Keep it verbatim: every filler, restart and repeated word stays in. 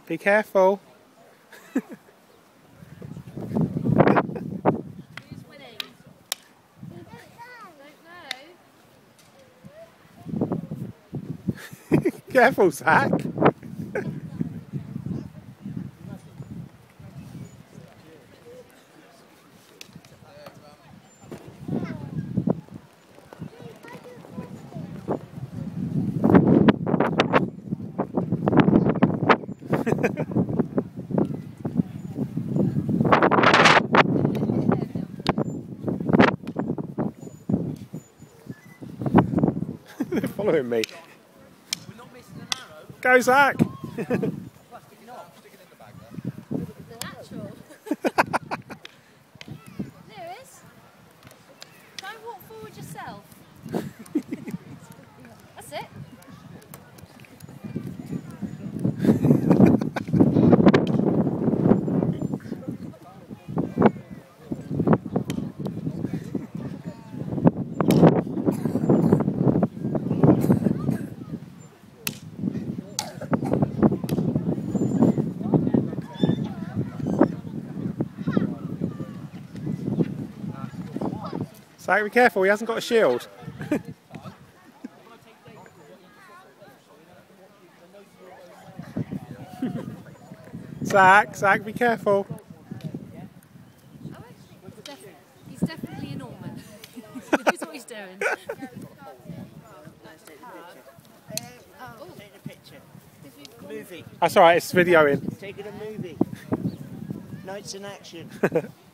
Be careful. Who's winning? Don't know. Careful, Zach. They're following me. Go, Zach! The natural. Lewis, don't walk forward yourself. That's it. Zach, be careful, he hasn't got a shield. Zach, Zach, be careful. He's definitely a Norman. He knows what he's doing. Oh, take a picture. Movie. That's alright, it's videoing. Taking a movie. Nights in action.